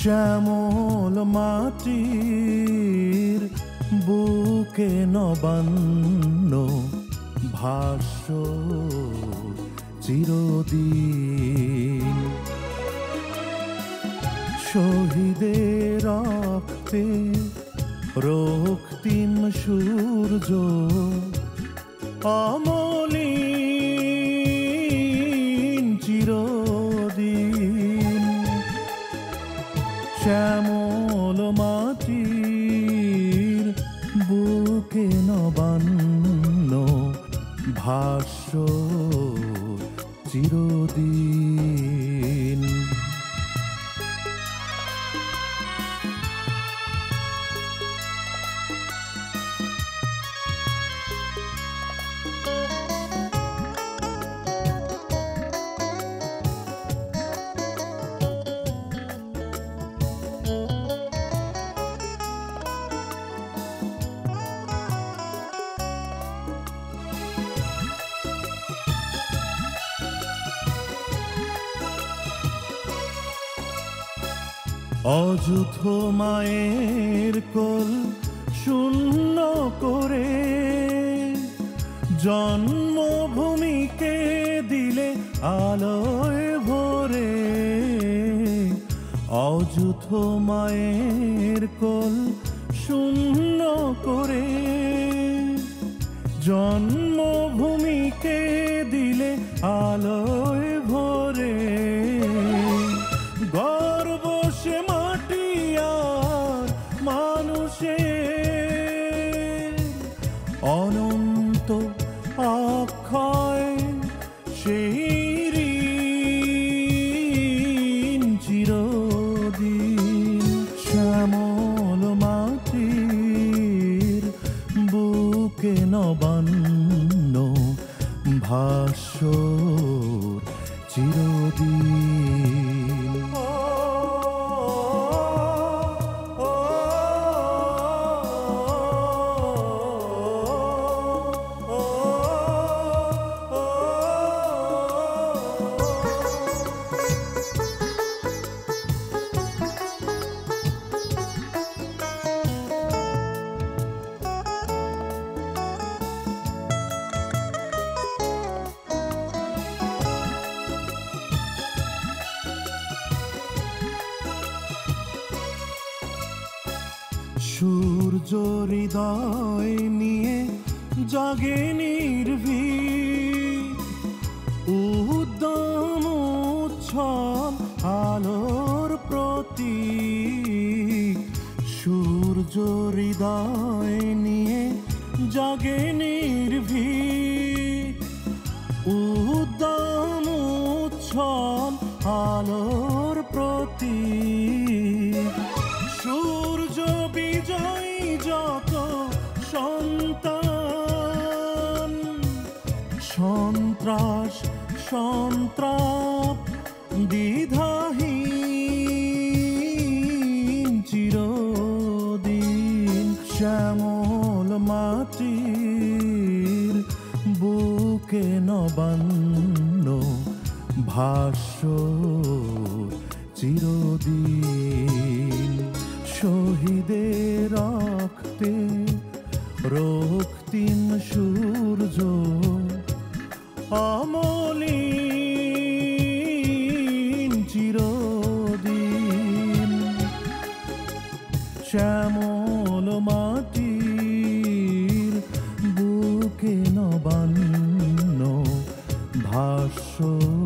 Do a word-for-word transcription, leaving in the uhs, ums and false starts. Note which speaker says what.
Speaker 1: শ্যামল মাটির বুকে নবান্ন ভাষ্য চিরদিন। শহীদের রক্তে রক্তিম সূর্য অমলিন চিরদিন। শ্যামল মাটির বুকে নবান্ন ভাষ্য চিরদিন। অযুথ মায়ের কোল শূন্য করে জন্মভূমিকে দিলে আলোয় ভরে। অযুথ মায়ের কোল শূন্য করে জন্মভূমিকে দিলে আলোয় ভরে। গর্ব সে মাটি আর মানুষের অনন্ত অক্ষয় সেই ঋণ চিরদিন। শ্যামল মাটির বুকে নবান্ন ভাষ্য চিরদিন। সূর্য হৃদয় নিয়ে জাগে নির্ভীক উদ্যম উচ্ছল আলোর প্রতীক। সূর্য হৃদয় নিয়ে জাগে নির্ভীক উদ্যম উচ্ছল আলোর প্রতীক। সূর্য বিজয়ী যত সন্তান সন্ত্রাস সন্ত্রাপ দ্বিধাহীন চিরদিন। শ্যামল মাটির বুকে নবান্ন ভাষ্য চিরদিন। শহীদের রক্তে রক্তিম সূর্য অমলিন চিরদিন। শ্যামল মাটির বুকে নবান্ন ভাষ্য